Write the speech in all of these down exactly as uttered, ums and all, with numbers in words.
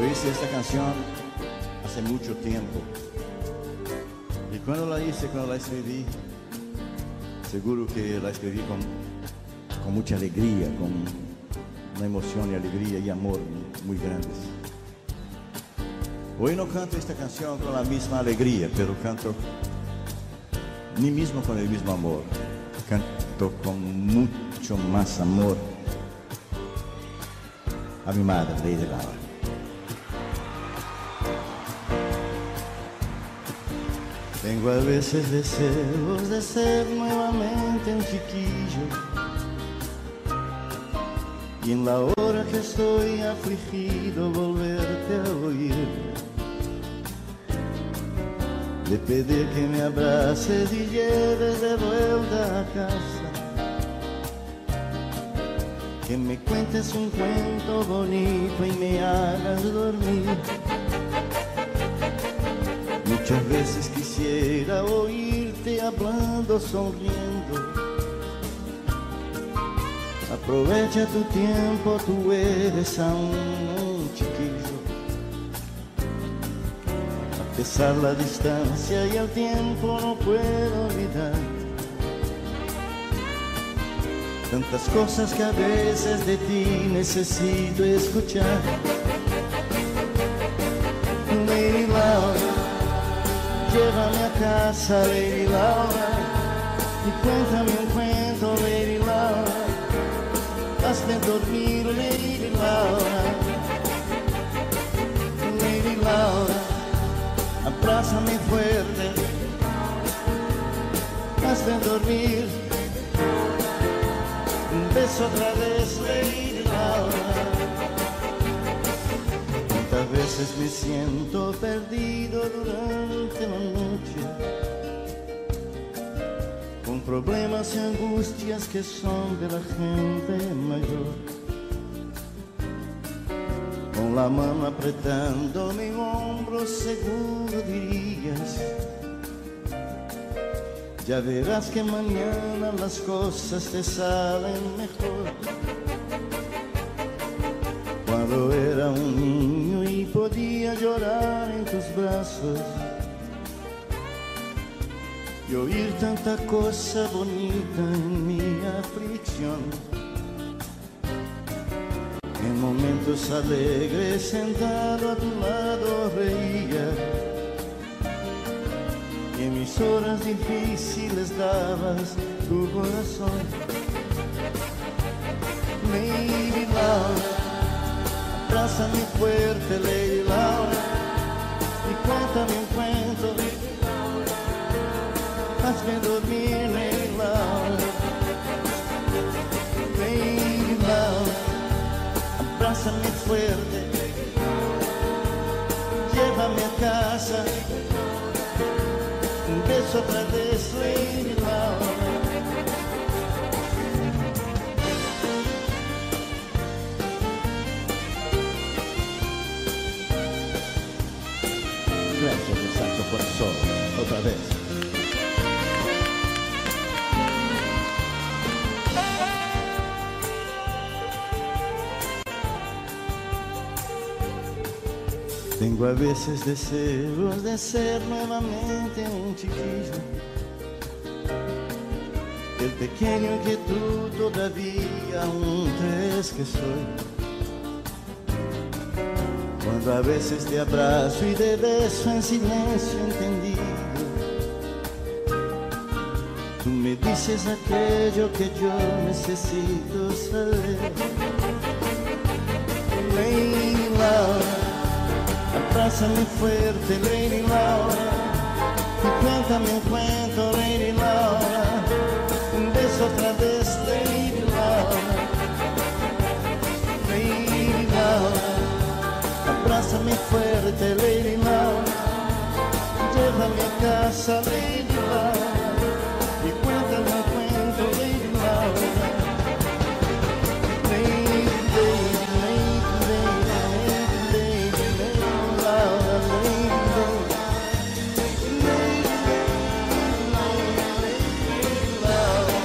Yo hice esta canción hace mucho tiempo. Y cuando la hice, cuando la escribí, seguro que la escribí con, con mucha alegría, con una emoción y alegría y amor muy grandes. Hoy no canto esta canción con la misma alegría, pero canto ni mismo con el mismo amor. Canto con mucho más amor a mi madre, Lady Laura. Tengo a veces deseos de ser nuevamente un chiquillo, y en la hora que estoy afligido volverte a oír, de pedir que me abraces y lleves de vuelta a casa, que me cuentes un cuento bonito y me hagas dormir. Muchas veces quisiera oírte hablando, sonriendo. Aprovecha tu tiempo, tú eres aún un chiquillo. A pesar la distancia y el tiempo no puedo olvidar tantas cosas que a veces de ti necesito escuchar. Lady Laura, llévame a casa, Lady Laura, y cuéntame un cuento, Lady Laura. Hazme dormir, Lady Laura. Lady Laura, abrázame fuerte, hazme dormir. Un beso otra vez, Lady Laura. Cuántas veces me siento perdido durante la noche, con problemas y angustias que son de la gente mayor, con la mano apretando mi hombro seguro dirías: ya verás que mañana las cosas te salen mejor. Cuando era un niño y podía llorar en tus brazos y oír tanta cosa bonita en mi aflicción, en momentos alegres sentado a tu lado reía, y en mis horas difíciles dabas tu corazón. Lady Laura, abrázame fuerte, Lady Laura, y cuéntame un cuento, hazme dormir, Lady Laura. Lady Laura, abrázame fuerte, llévame a casa, un beso otra vez, Lady Laura. Gracias, el saxofón solo, otra vez. Tengo a veces deseos de ser nuevamente un chiquillo, el pequeño que tú todavía aún crees que soy. Cuando a veces te abrazo y te beso en silencio entendido, tú me dices aquello que yo necesito saber. Lady Laura, abrázame fuerte, Lady Laura, y cuéntame un cuento, Lady Laura. Un beso otra vez, Lady Laura. Lady Laura, abrázame fuerte, Lady Laura, llévame a casa, Lady Laura, y cuéntame un cuento, Lady Laura. Lady, Lady, Lady, Lady, Lady, Lady Laura, Lady, Lady, Lady, Lady Laura.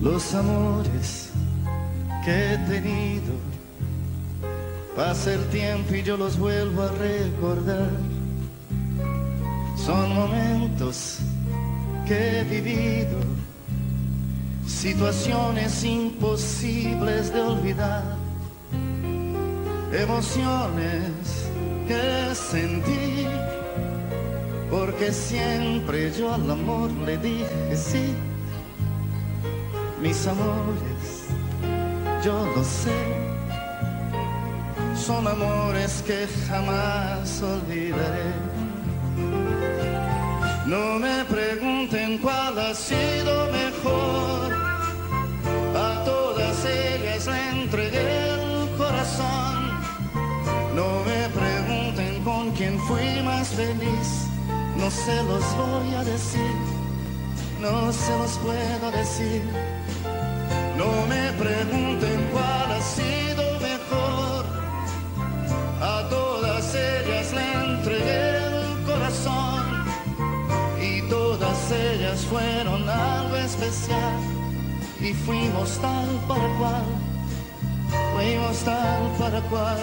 Los amores que he tenido, pasa el tiempo y yo los vuelvo a recordar. Son momentos que he vivido, situaciones imposibles de olvidar, emociones que sentí, porque siempre yo al amor le dije sí. Mis amores, yo lo sé, son amores que jamás olvidaré. No me pregunten cuál ha sido mejor, a todas ellas le entregué el corazón. No me pregunten con quién fui más feliz, no se los voy a decir, no se los puedo decir. No me pregunten cuál ha sido mejor, a todas ellas le entregué el corazón, y todas ellas fueron algo especial, y fuimos tal para cual, fuimos tal para cual.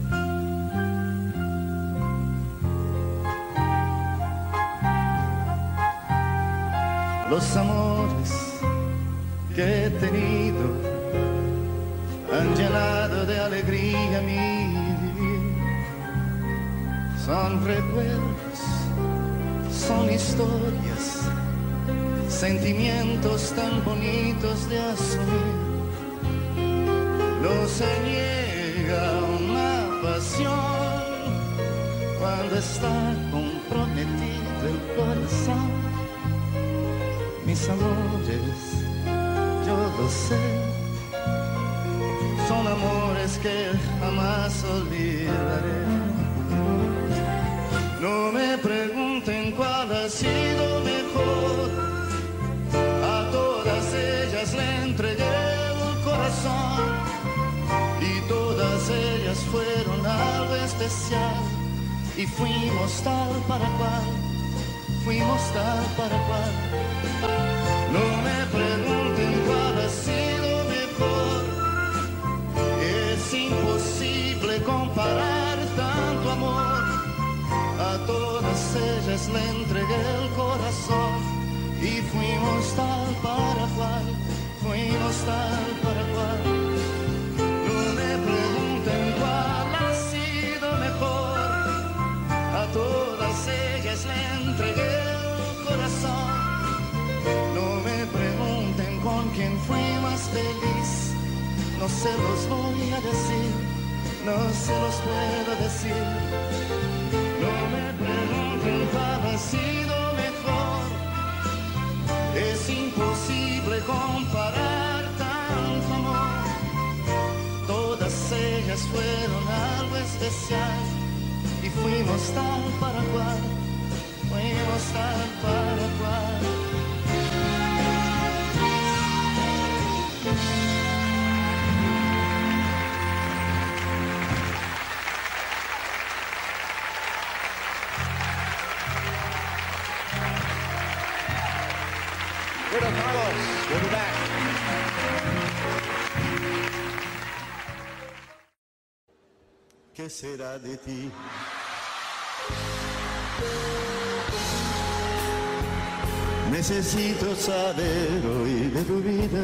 Los amores que he tenido han llenado de alegría mi vivir. Son recuerdos, son historias, sentimientos tan bonitos de asumir. No se niega una pasión cuando está comprometido el corazón. Mis amores, yo lo sé, son amores que jamás olvidaré. No me pregunten cuál ha sido mejor, a todas ellas le entregué el corazón, y todas ellas fueron algo especial, y fuimos tal para cual, fuimos tal para cual. No me pregunten cuál ha sido mejor, es imposible comparar tanto amor. A todas ellas le entregué el corazón, y fuimos tal para cual, fuimos tal para cual. No me pregunten cuál ha sido mejor, a todas ellas le entregué el corazón. No me pregunten con quién fui más feliz, no se los voy a decir, no se los puedo decir. No me pregunten cuál ha sido mejor, es imposible comparar tanto amor. Todas ellas fueron algo especial, y fuimos tal para cual, fuimos tal para cual. Bueno, Carlos, we'll be back. ¿Qué será de ti? Necesito saber hoy de tu vida.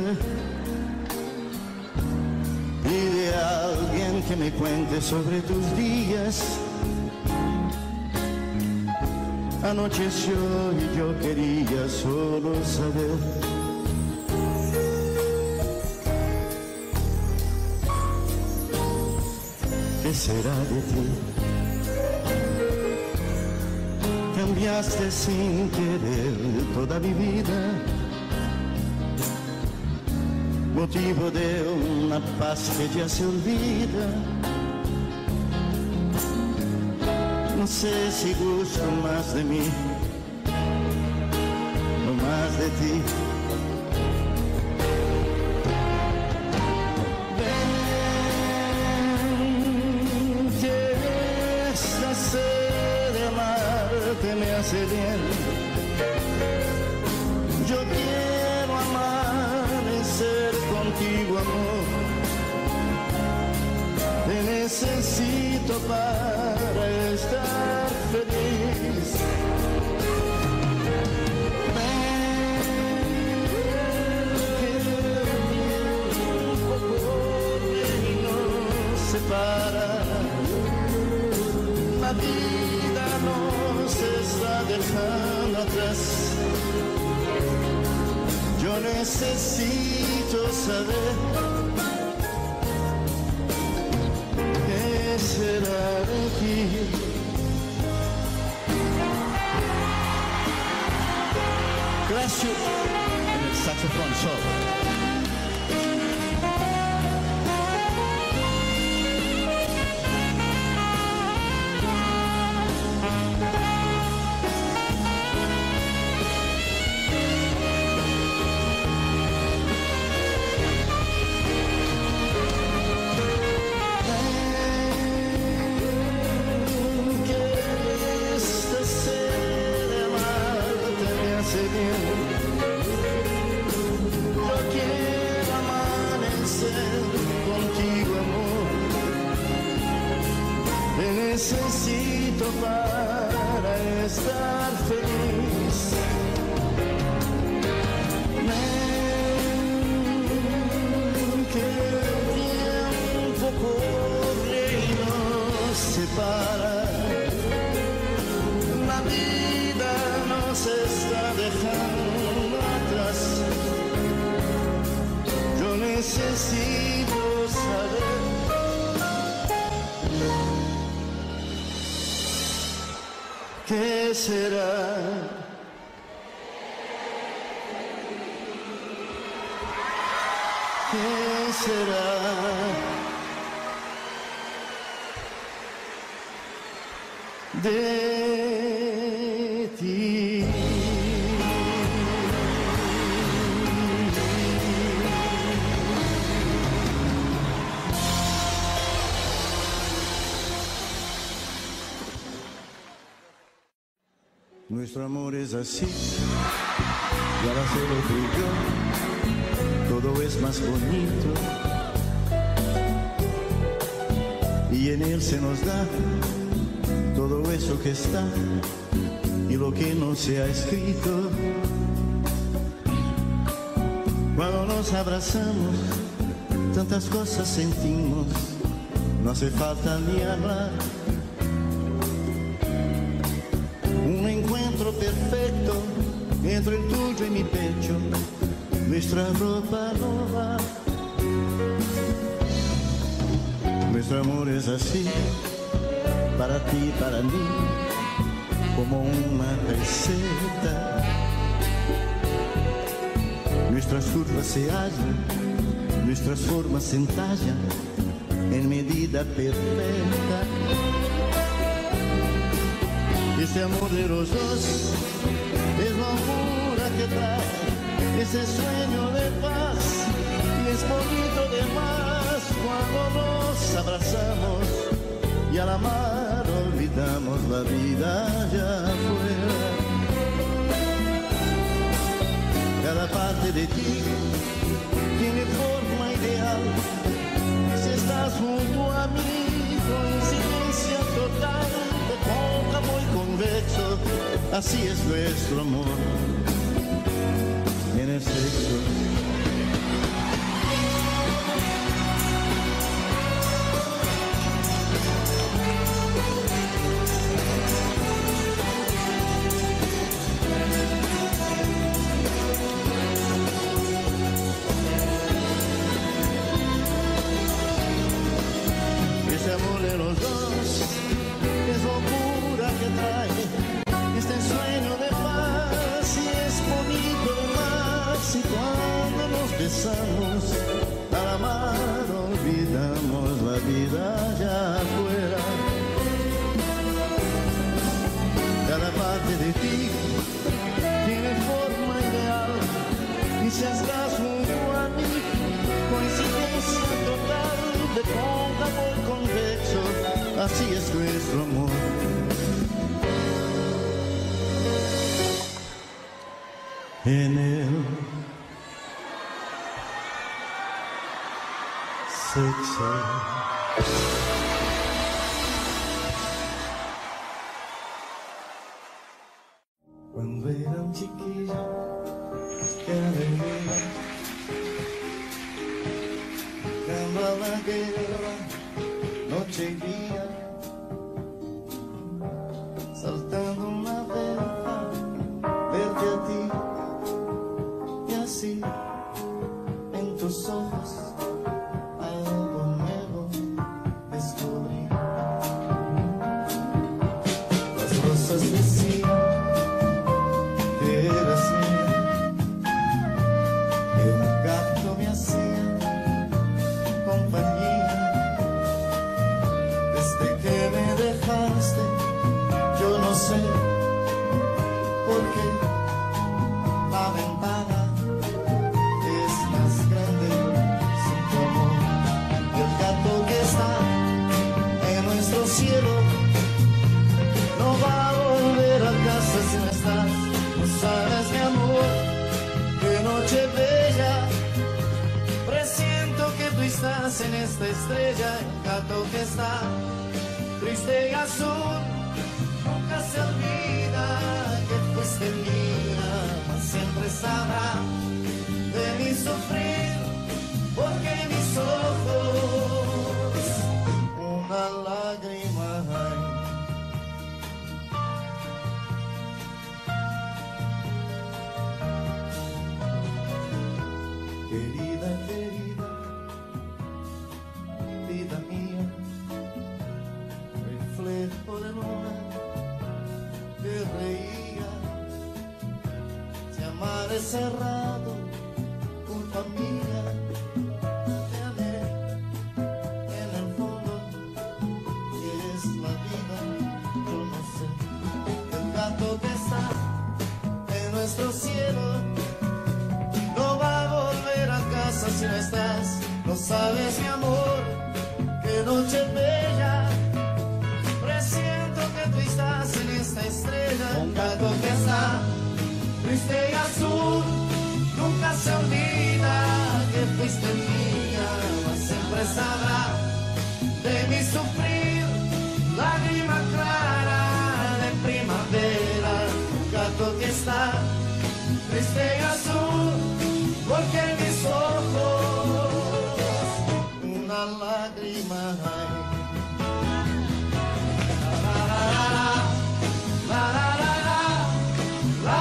Pide a alguien que me cuente sobre tus días. Anocheció y yo quería solo saber ¿qué será de ti? Cambiaste sin querer toda mi vida, motivo de una paz que ya se olvida. No sé si gusto más de mí o más de ti. Ven, que esta sed de amarte me hace bien. Yo quiero amanecer necesito para estar feliz. Ven, que el tiempo corre y nos separa. La vida nos está dejando atrás. Yo necesito saber qué será de ti. Gracias en el saxofón solo. Yo quiero amanecer contigo, amor. Te necesito para estar feliz. Ven, que el tiempo corre y nos separa. La vida nos está dejando atrás. Yo necesito saber qué será. ¿Qué será de ti? Nuestro amor es así, y ahora solo tú y yo, todo es más bonito, y en él se nos da todo eso que está y lo que no se ha escrito. Cuando nos abrazamos, tantas cosas sentimos, no hace falta ni hablar. Un encuentro perfecto entre el tuyo y mi pecho, nuestra ropa no va. Nuestro amor es así, para ti, para mí, como una receta. Nuestras curvas se hallan, nuestras formas se entallan en medida perfecta. Este amor de los dos es la locura que trae ese sueño de paz, y es bonito de más cuando nos abrazamos y al amar olvidamos la vida allá afuera. Cada parte de ti tiene forma ideal, si estás junto a mí, coincidencia total, de cóncavo y convexo, así es nuestro amor en el sexo. Ese amor de los dos es locura que trae este sueño de paz, y es bonito de más, y cuando nos besamos al amar olvidamos la vida allá afuera. Cada parte de ti tiene forma ideal, y si estás junto a mí, coincidencia total, de cóncavo y convexo, así es nuestro amor. En el sexo. qué alegría, cambia la guerra, noche y día, saltando una verja, verte a ti, y así, en tus ojos, algo nuevo descubrí. Las rosas decían que eras mía, que un gato me hacía compañía. Desde que me dejaste, yo no sé por qué la ventana es más grande sin tu amor. Y el gato que está en nuestro cielo no va a volver a casa si no estás. No sabes, mi amor, qué noche bella, presiento que tú estás en esta estrella. El gato que está triste y azul nunca se olvida que fuiste mía, mas siempre sabrá de mi sufrir, porque mis ojos una lágrima hay. Querida, querida, vida mía, reflejo de luna que reía, si amar es cerrado, culpa mía, te amé en el fondo, que es la vida, yo no sé. El gato que está en nuestro cielo no va a volver a casa si no estás. No sabes, mi amor, qué noche bella, presiento que tú estás en esta estrella. Un gato que está triste y azul nunca se olvida que fuiste mía, mas siempre sabrá de mi sufrir, lágrima clara de primavera. Un gato que está triste y azul, porque en mis ojos una lágrima hay. La, la, la, la, la, la, la,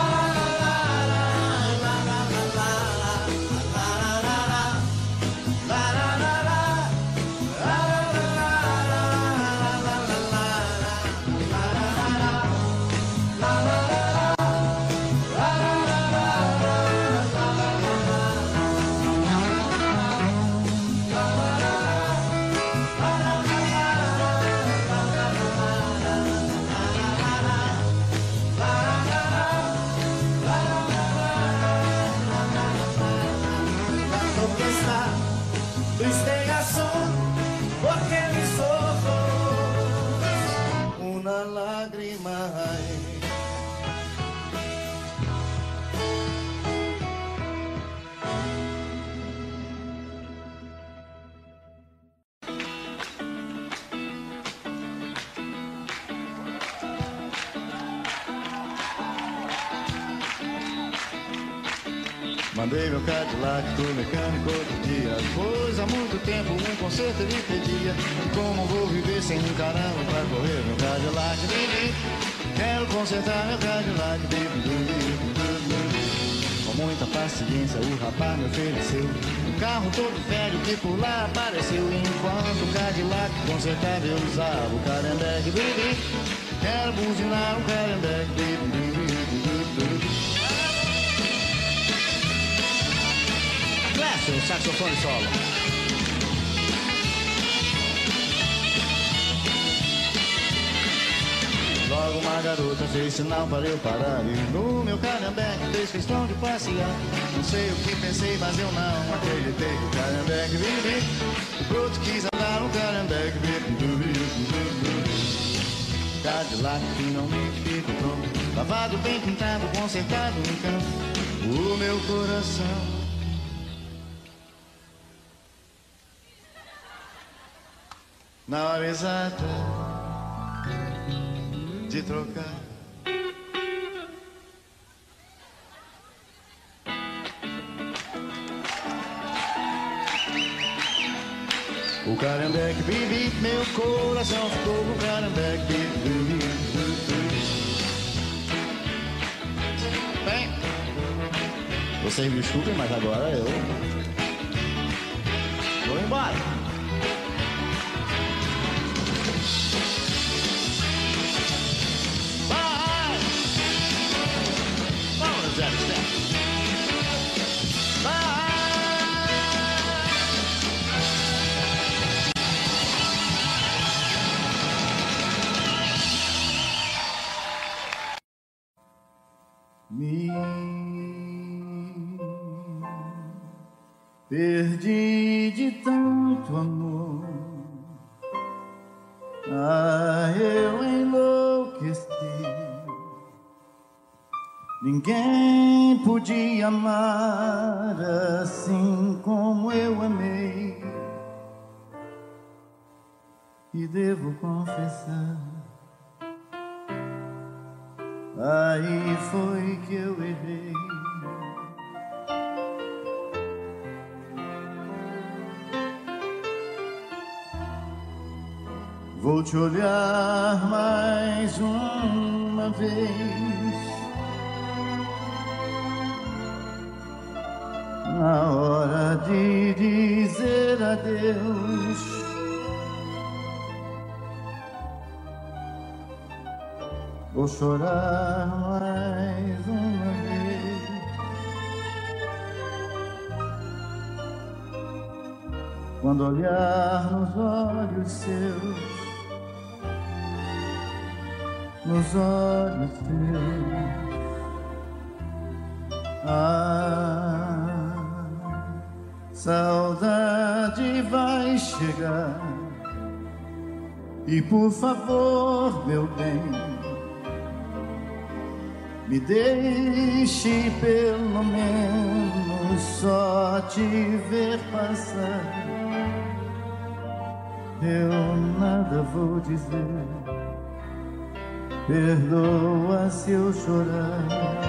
triste y azul, porque en mis ojos una lágrima hay. Mandei meu Cadillac pro mecânico outro dia. Pois há muito tempo um conserto ele pedia. E como vou viver sem um caramba pra correr meu Cadillac? Baby, quero consertar meu Cadillac. Baby, com muita paciência o rapaz me ofereceu um carro todo velho que por lá apareceu. Enquanto o Cadillac consertava eu usava o Calhambeque. Baby, quero buzinar o Calhambeque. Baby, Glasser, saxofone solo. Logo uma garota fez sinal para eu parar e no meu Calhambeque fez questão de passear. Não sei o que pensei, mas eu não acreditei que o Calhambeque vive. O broto quis andar no Calhambeque. Cadillac finalmente ficou pronto, lavado, bem pintado, consertado no canto. O meu coração na hora exata de trocar O Calhambeque beat, meu coração ficou com o Calhambeque beat. Bem, vocês me desculpem, mas agora eu vou embora. Bye! Vamos, Zé, bye! Me perdi de tanto amor, ah, eu enlouqueci. Ninguém podia amar assim como eu amei. E devo confessar, aí foi que eu errei. Vou te olhar mais uma vez, na hora de dizer adeus. Vou chorar mais uma vez, quando olhar nos olhos seus, nos olhos seus. Ah, saudade vai chegar, e por favor, meu bem, me deixe pelo menos só te ver passar. Eu nada vou dizer, perdoa se eu chorar.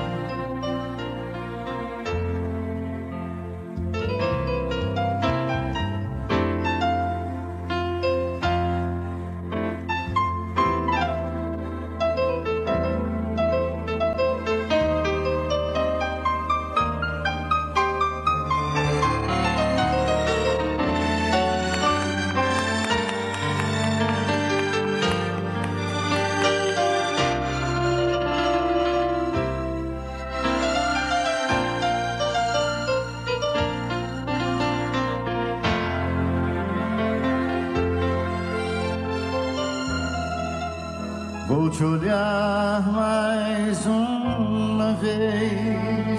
Vou te olhar mais uma vez,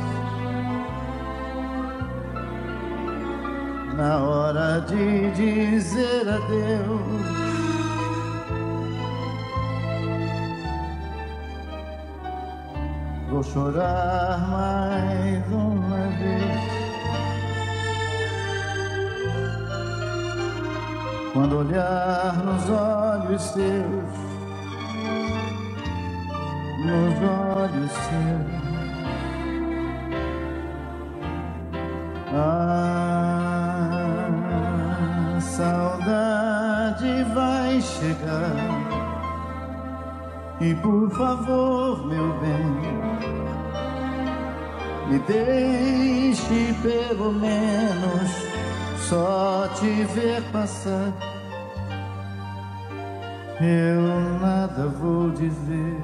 na hora de dizer adeus. Vou chorar mais uma vez, quando olhar nos olhos seus, nos olhos seus. Ah, saudade vai chegar, e por favor, meu bem, me deixe pelo menos só te ver passar. Eu nada vou dizer,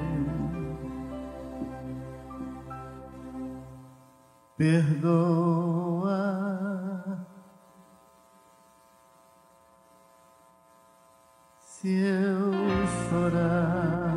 perdoa se eu chorar.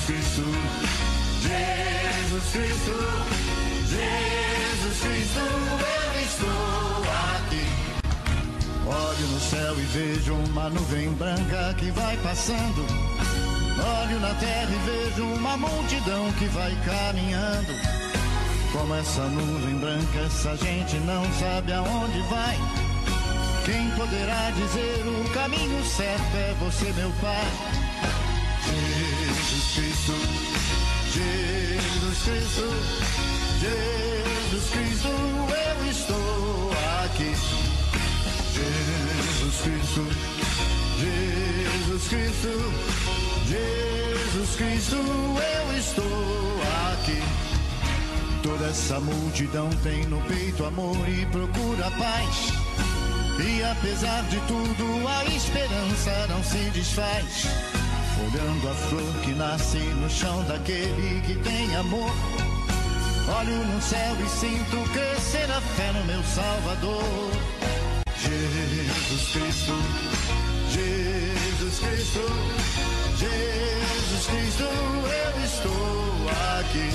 Cristo, Jesus Cristo, Jesus Cristo, eu estou aqui. Olho no céu e vejo uma nuvem branca que vai passando. Olho na terra e vejo uma multidão que vai caminhando. Como essa nuvem branca, essa gente não sabe aonde vai. Quem poderá dizer o caminho certo é você, meu Pai. Jesus Cristo, Jesus Cristo, Jesus Cristo, eu estou aqui. Jesus Cristo, Jesus Cristo, Jesus Cristo, eu estou aqui. Toda essa multidão tem no peito amor e procura paz. E apesar de tudo, a esperança não se desfaz. Olhando a flor que nasce no chão daquele que tem amor, olho no céu e sinto crescer a fé no meu Salvador. Jesus Cristo, Jesus Cristo, Jesus Cristo, eu estou aqui.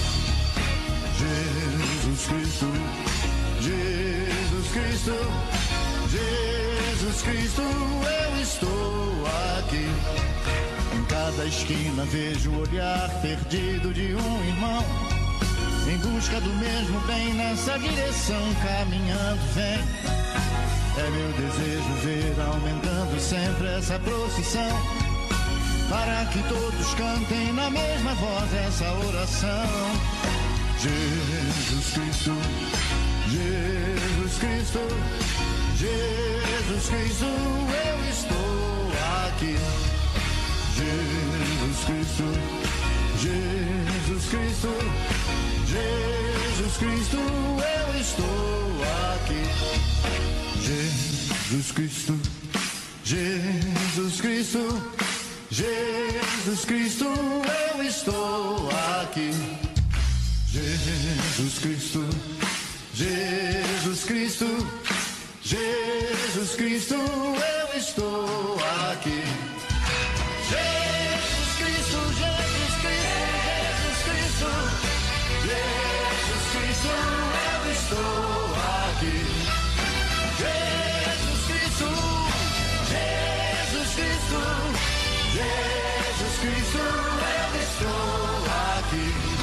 Jesus Cristo, Jesus Cristo, Jesus Cristo, eu estou aqui. Em cada esquina vejo o olhar perdido de um irmão, em busca do mesmo bem, nessa direção caminhando vem. É meu desejo ver aumentando sempre essa procissão, para que todos cantem na mesma voz essa oração. Jesus Cristo, Jesus Cristo, Jesus Cristo, eu estou aqui. Jesus Cristo, Jesus Cristo, Jesus Cristo, eu estou aqui. Jesus Cristo, Jesus Cristo, Jesus Cristo, eu estou aqui. Jesus Cristo, Jesus Cristo, Jesus Cristo, eu estou aqui. Jesus Cristo, Jesus Cristo, Jesus Cristo, Jesus Cristo, eu estou aqui. Jesus Cristo, Jesus Cristo, Jesus Cristo, eu estou aqui.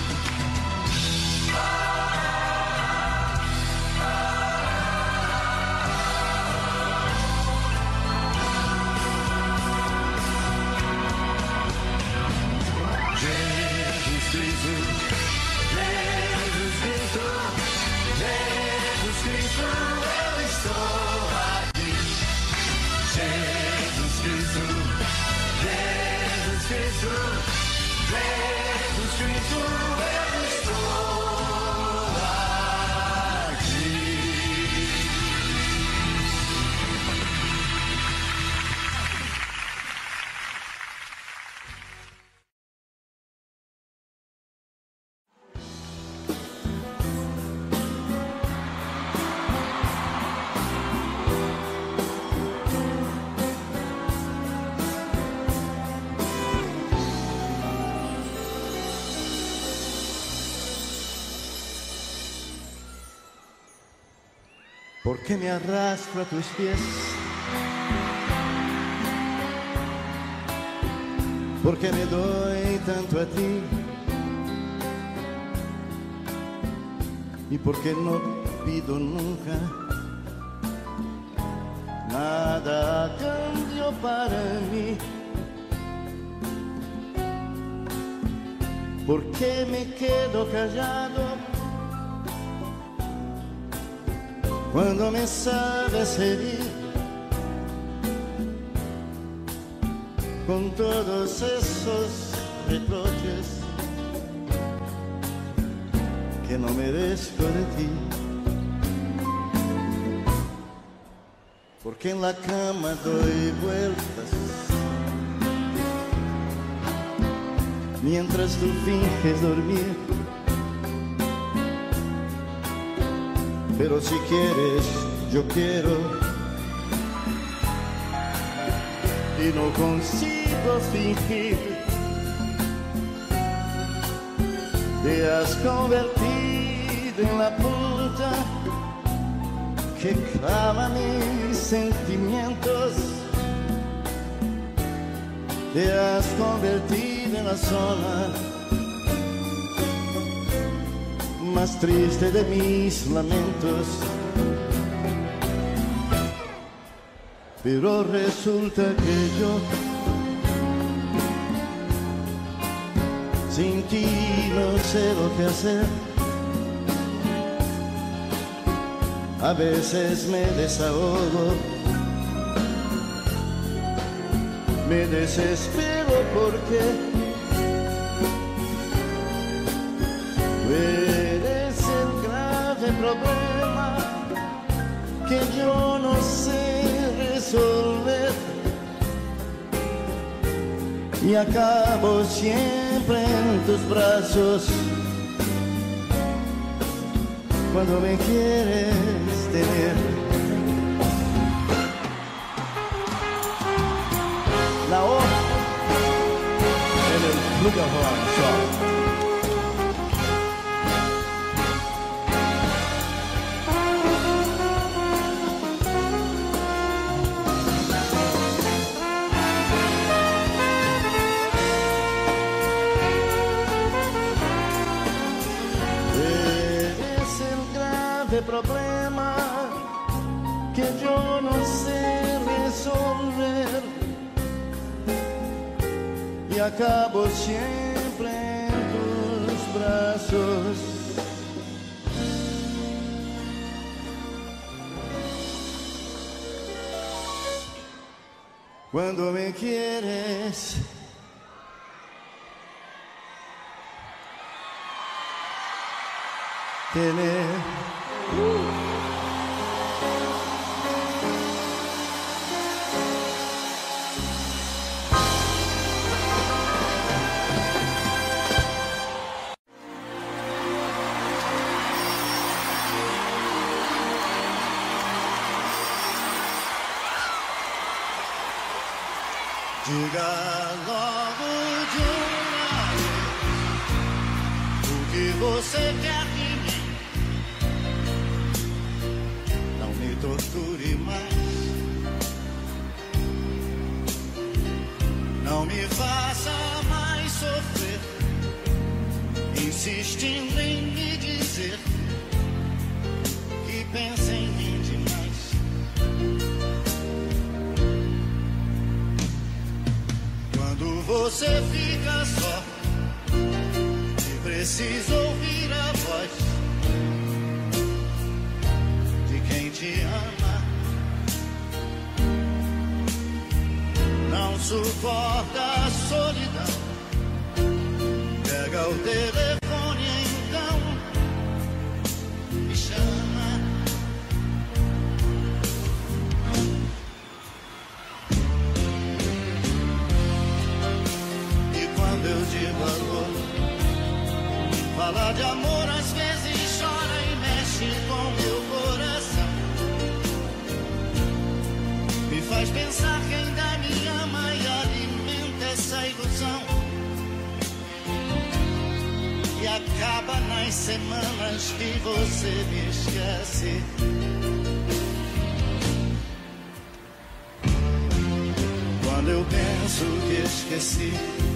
¿Por qué me arrastro a tus pies? ¿Por qué me doy tanto a ti? ¿Y por qué no pido nunca nada a cambio para mí? ¿Por qué me quedo callado cuando me sabes herir con todos esos reproches que no merezco de ti? Porque en la cama doy vueltas mientras tú finges dormir. Pero si quieres, yo quiero, y no consigo fingir. te has convertido en la punta que clava mis sentimientos. Te has convertido en la zona más triste de mis lamentos. Pero resulta que yo sin ti no sé lo que hacer. A veces me desahogo, me desespero porque tú eres el grave problema que yo no sé resolver y acabo siempre en tus brazos cuando me quieres tener. La O en el flugelhorn solo. Problema que yo no sé resolver y acabo siempre en tus brazos. Cuando me quieres tener. Diga logo de uma vez o que você quer de mim. Não me torture mais, não me faça mais sofrer, insistindo em me dizer que pensa em mim demais. Quando você fica só e precisa ouvir a voz de quem te ama, não suporta a solidão, pega o telefone então e chama. Eu digo alô, fala de amor, às vezes chora e mexe com meu coração. Me faz pensar que ainda me ama e alimenta essa ilusão. E acaba nas semanas que você me esquece. Quando eu penso que esqueci,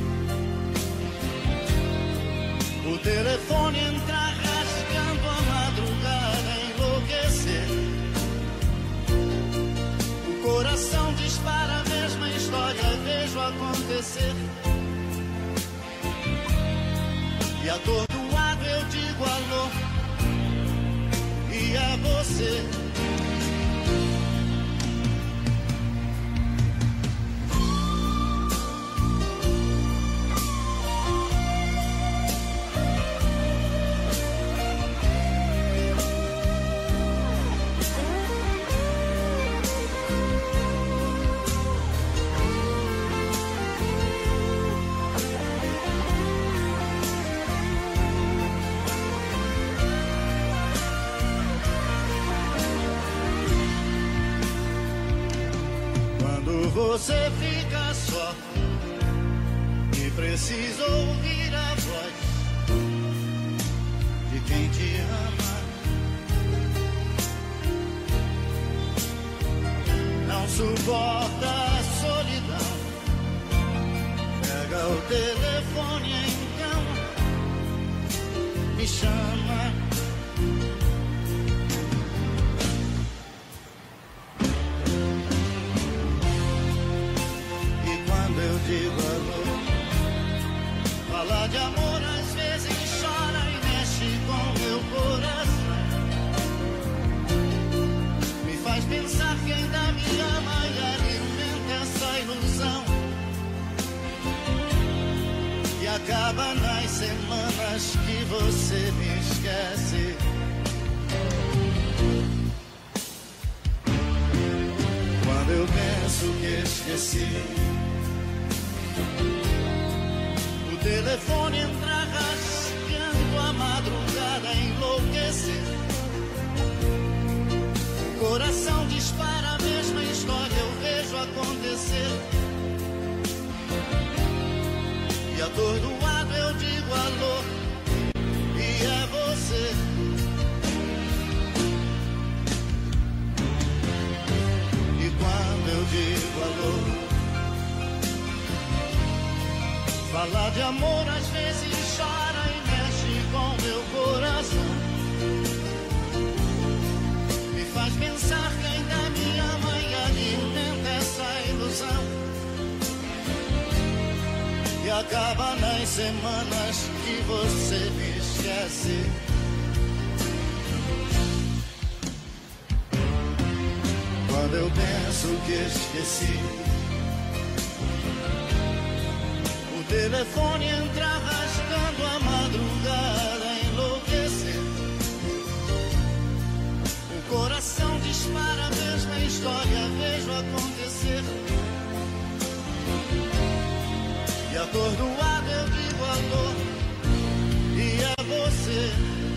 o telefone entra rasgando a madrugada, enlouquecer. O coração dispara a mesma história, vejo acontecer. E atordoado eu digo alô, e é você. Você fica só e precisa ouvir a voz importa a solidão. Pega o telefone então, me chama. E quando eu digo alô, fala de amor às vezes chora e mexe com meu coração. Me faz pensar que ainda me ama e alimenta essa ilusão. E acaba nas semanas que você me esquece. Quando eu penso que esqueci, o telefone entra rasgando a madrugada, enlouquecer. O coração dispara a mesma história, eu vejo acontecer. E atordoado eu digo alô, e é você. E quando eu digo alô, falar de amor às vezes chora e mexe com meu coração. Me faz pensar que ainda me ama e alimenta essa ilusão. E acaba nas semanas que você me esquece. Quando eu penso que esqueci, o telefone entra rasgando a madrugada, enlouquecer. O coração dispara a mesma história, vejo acontecer. E atordoado eu digo alô, e é você.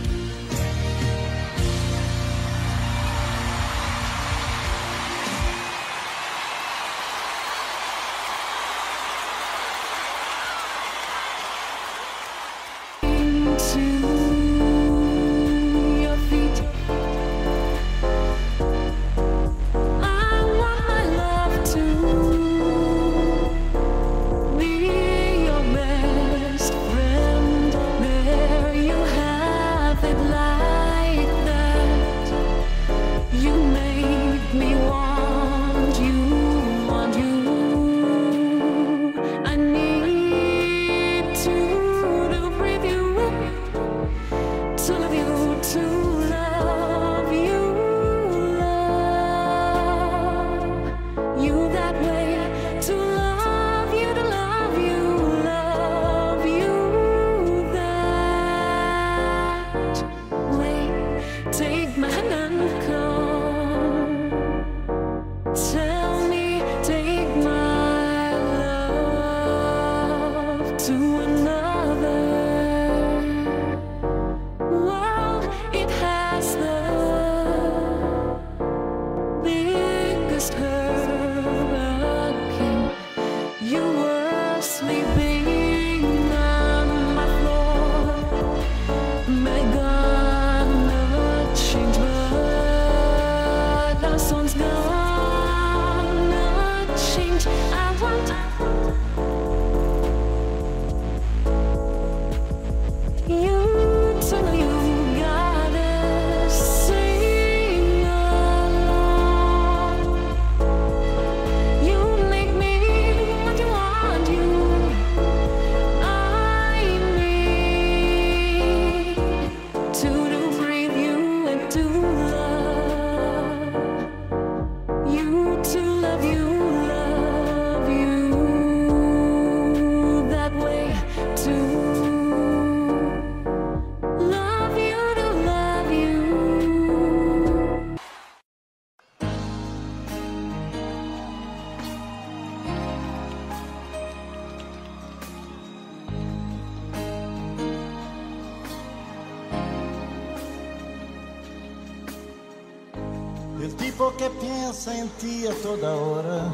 El tipo que piensa en ti a toda hora,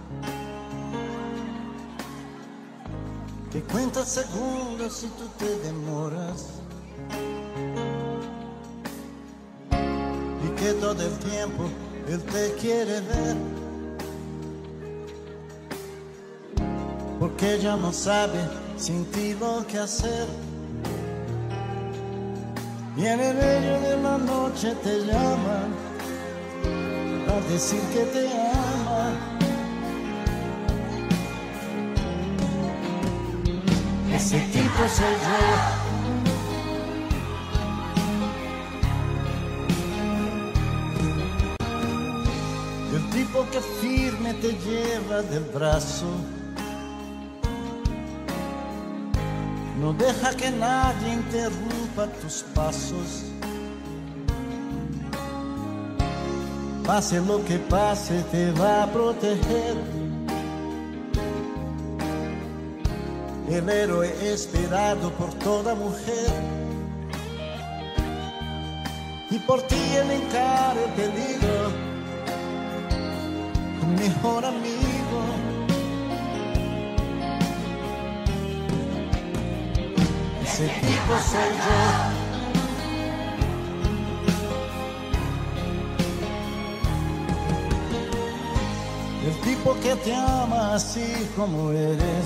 que cuenta segundos si tú te demoras, y que todo el tiempo él te quiere ver, porque ya no sabe sin ti lo que hacer. Y en el medio de la noche te llama a decir que te ama. Ese tipo soy yo. El tipo que firme te lleva del brazo, no deja que nadie interrumpa tus pasos. Pase lo que pase, te va a proteger. El héroe esperado por toda mujer. Y por ti él encara el peligro, un mejor amigo. Ese tipo soy yo. El tipo que te ama así como eres.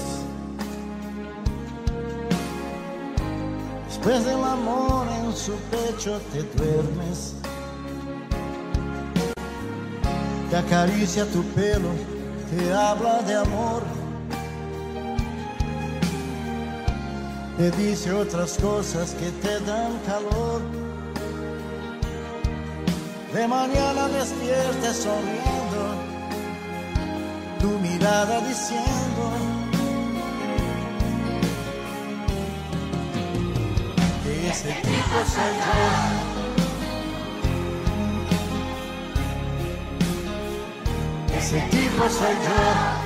Después del amor en su pecho te duermes. Te acaricia tu pelo, te habla de amor. Te dice otras cosas que te dan calor. De mañana despiertas sonriendo, tu mirada diciendo que ese tipo soy yo. Ese tipo soy yo.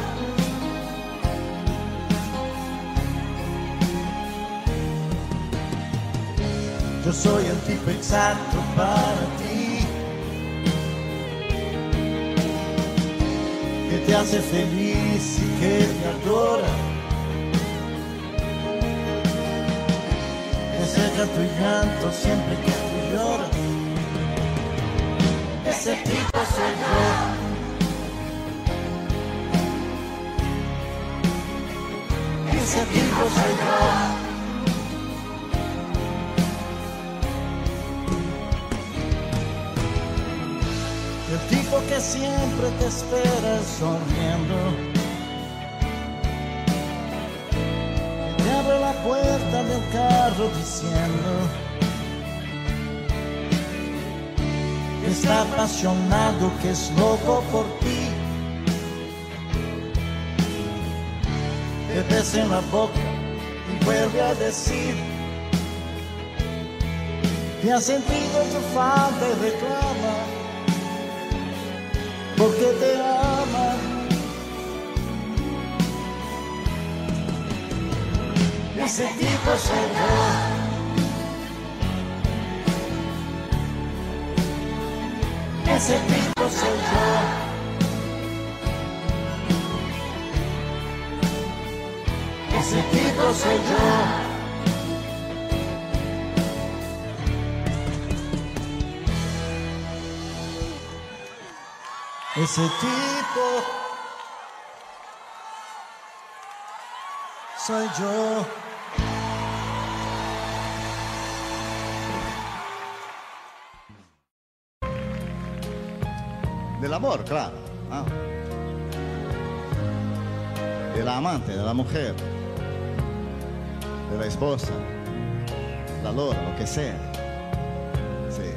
Yo soy el tipo exacto para ti, que te hace feliz y que te adora, que seca tu llanto siempre que tú lloras. Ese tipo soy yo. Ese tipo soy yo. El tipo que siempre te espera sonriendo, que te abre la puerta del carro diciendo que está apasionado, que es loco por ti. Te besa en la boca y vuelve a decir que ha sentido tu falta y reclama porque te ama. Ese tipo soy yo. Ese tipo soy yo. Ese tipo soy yo. Ese tipo soy yo. Del amor, claro. Ah. De la amante, de la mujer, de la esposa, la lora, lo que sea. Sí.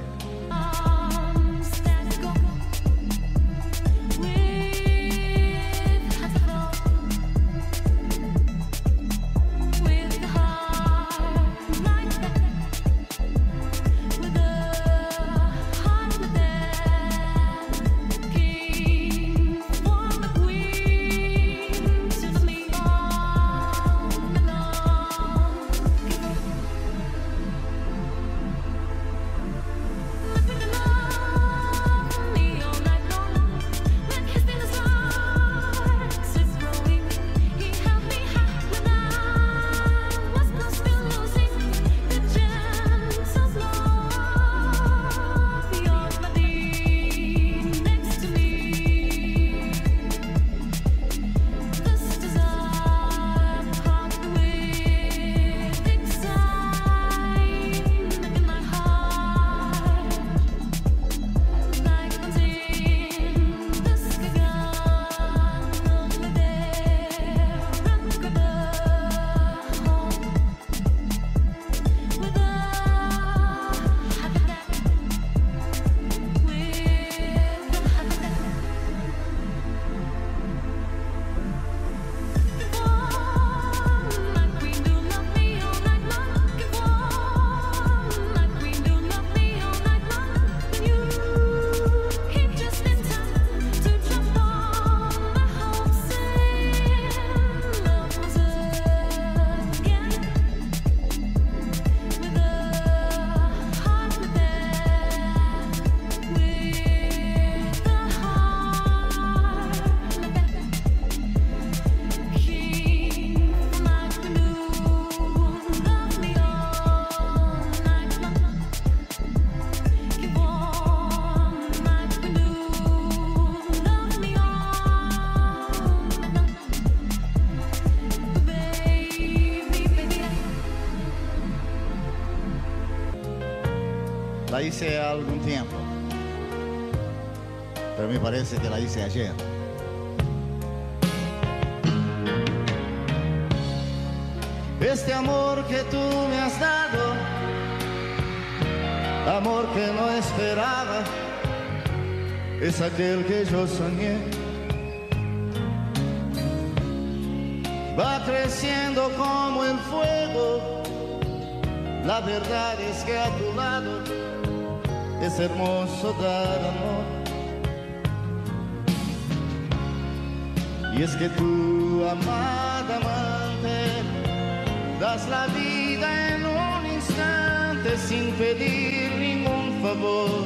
la hice algún tiempo, pero me parece que la hice ayer. Este amor que tú me has dado, amor que no esperaba, es aquel que yo soñé. Va creciendo como el fuego, la verdad es que a tu lado es hermoso dar amor. Y es que tú, amada amante, das la vida en un instante sin pedir ningún favor.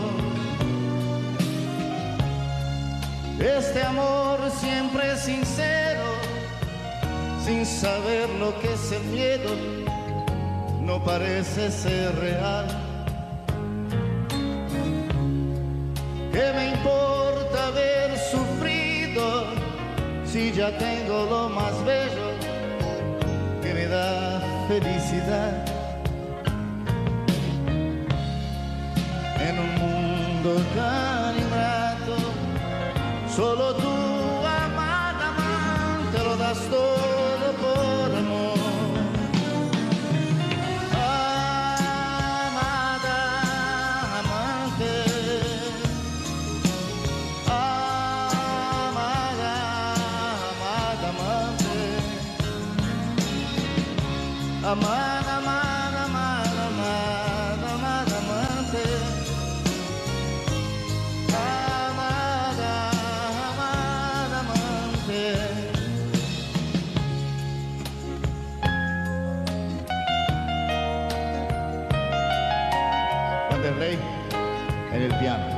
Este amor siempre es sincero, sin saber lo que es el miedo, no parece ser real. ¿Qué me importa haber sufrido si ya tengo lo más bello que me da felicidad? En un mundo tan ingrato, solo tú, amada amante, lo das todo por amor. Amada amante, amada, amada amante, amada, amada, amada, amada, amada amante, amada, amada amante. Vanderlei en el piano.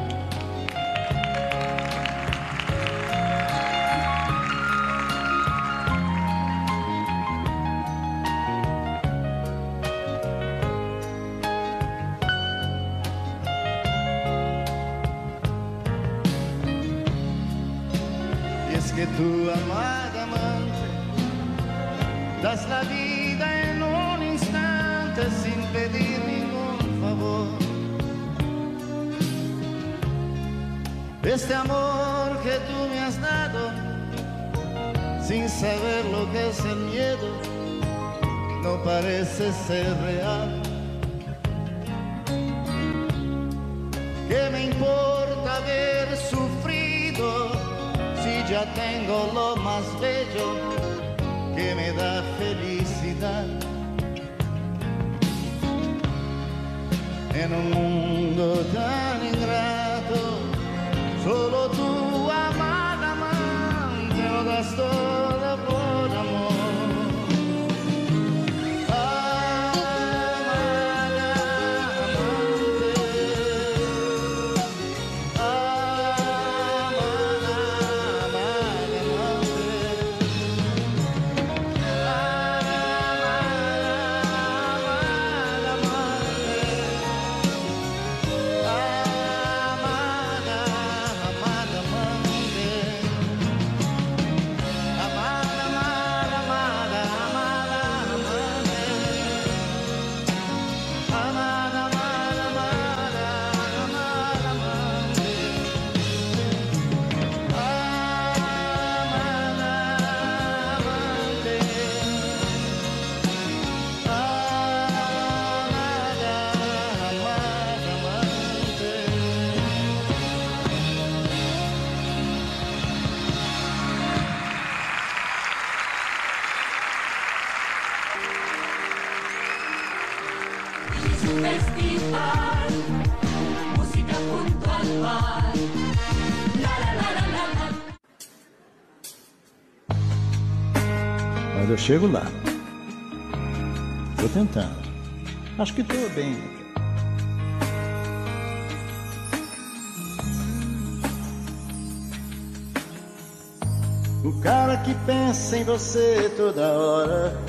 Y es que tú, amada amante, das la vida en un instante sin pedir ningún favor. Este amor que tú me has dado, sin saber lo que es el miedo, no parece ser real. ¿Qué me importa haber sufrido si ya tengo lo más bello que me da felicidad? En un mundo tan ingrato, solo tú, amada amante, lo das todo por amor. Amada amante, amada, amada amante, amada, amada amante, amada, amada amante, amada, amada, amada, amada amante, amada, amada, amada, amada amante, amada amante, amada, amada amante. Festival, música junto al mar. La la la la la la. Mas eu chego lá. Tô tentando. Acho que tô bem. O cara que pensa em você toda hora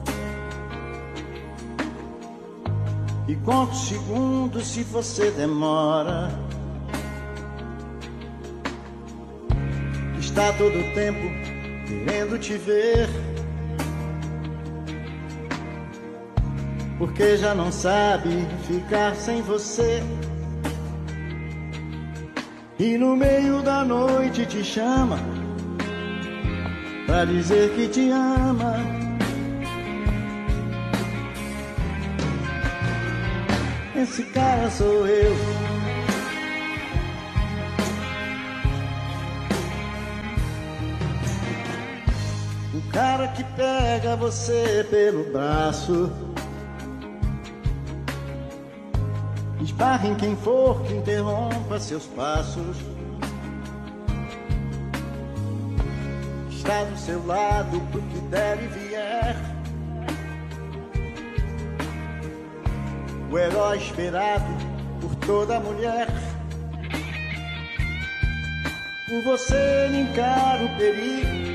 e conta os segundos se você demora. Está todo o tempo querendo te ver, porque já não sabe ficar sem você. e no meio da noite te chama pra dizer que te ama. Esse cara sou eu. O cara que pega você pelo braço, esbarra em quem for que interrompa seus passos, está do seu lado pro que der e vier, o herói esperado por toda mulher. Por você ele encara o perigo,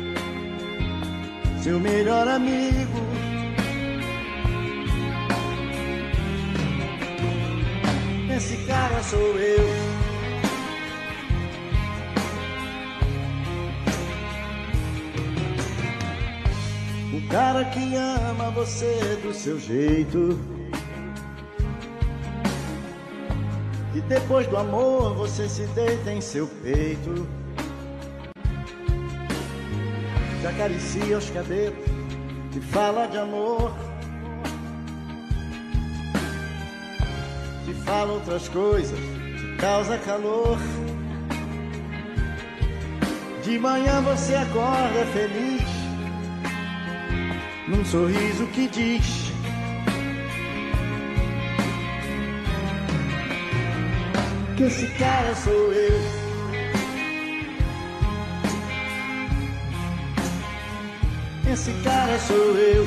seu melhor amigo. Esse cara sou eu. O cara que ama você do seu jeito, e depois do amor você se deita em seu peito, te acaricia os cabelos e fala de amor, te fala outras coisas, te causa calor. De manhã você acorda feliz, num sorriso que diz: que esse cara sou eu. Esse cara sou eu.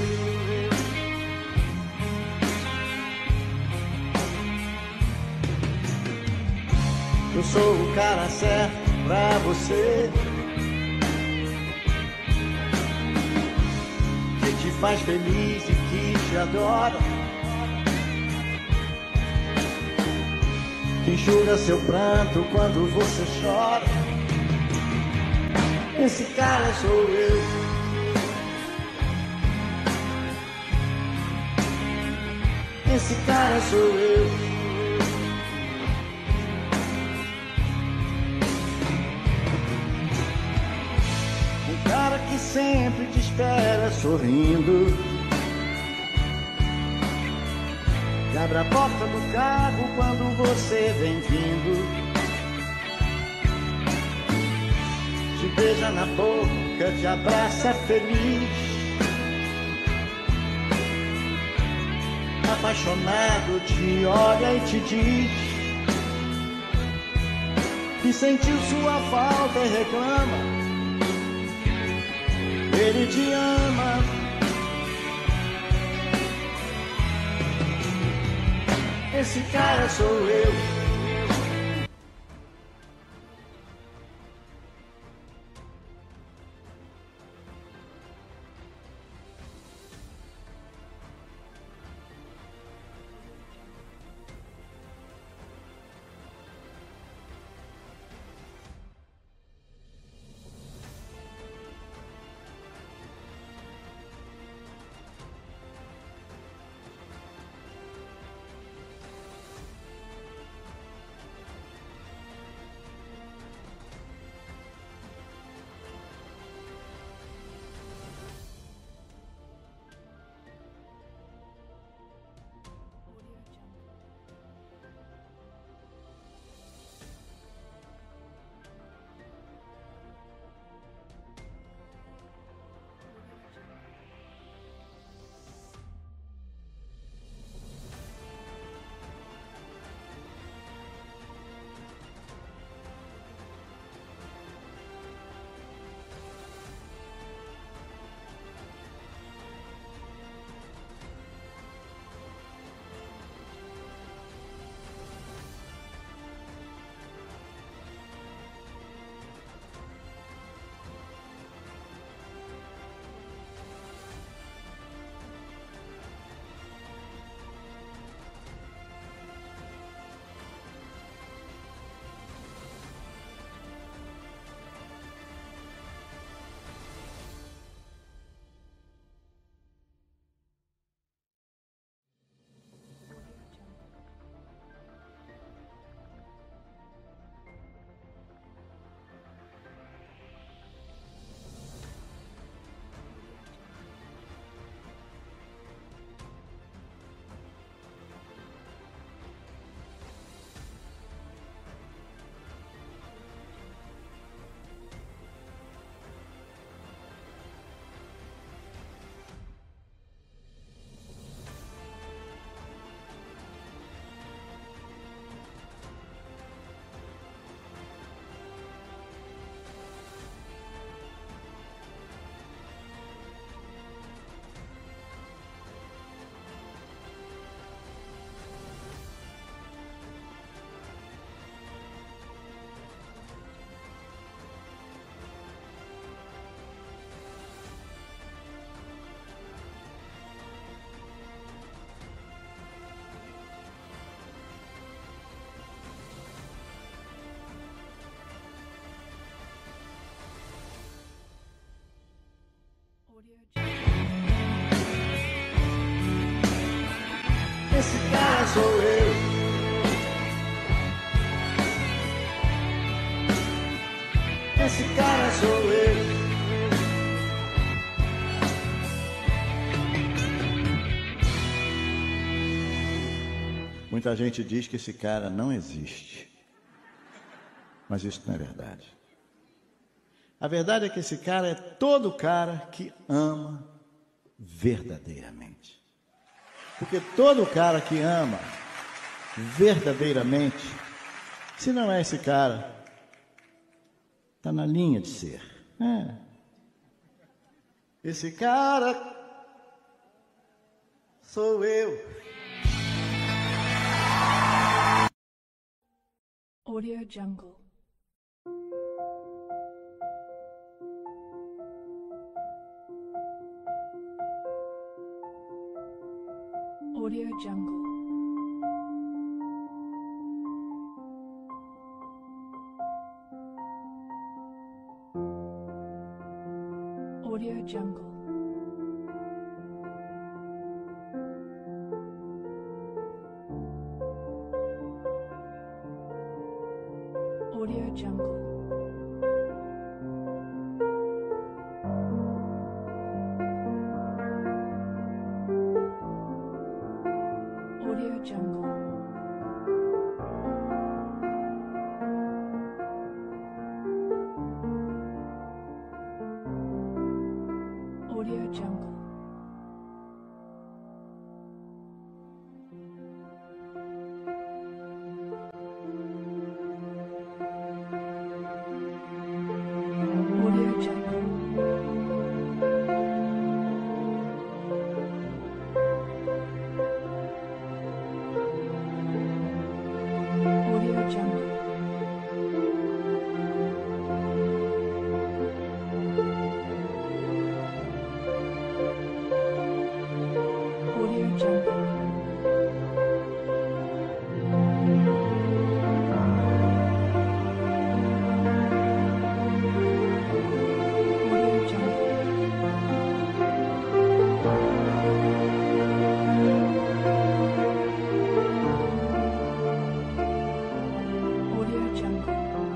Eu sou o cara certo pra você, que te faz feliz e que te adora, que enxuga seu pranto quando você chora. Esse cara sou eu. Esse cara sou eu. O cara que sempre te espera sorrindo, que abre a porta do carro quando você vem vindo, te beija na boca, te abraça feliz, apaixonado te olha e te diz que sentiu sua falta e reclama. Ele te ama. Esse cara sou eu. Esse cara sou eu. Esse cara sou eu. Muita gente diz que esse cara não existe. Mas isso não é verdade. A verdade é que esse cara é todo cara que ama verdadeiramente. Porque todo cara que ama verdadeiramente, se não é esse cara, está na linha de ser. É. Esse cara sou eu. Audio Jungle. Audio Jungle. Audio Jungle. Audio Jungle. Audio Jungle. Audio Jungle. Audio Jungle. Audio Jungle. Audio Jungle. Audio Jungle. Audio Jungle.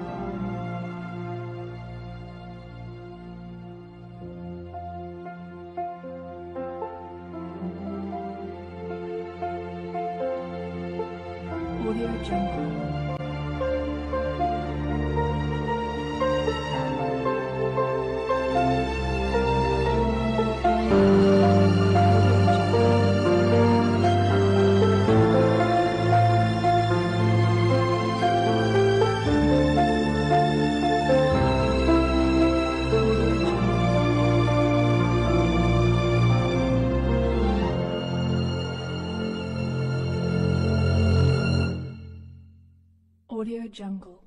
Audio Jungle. Audio Jungle.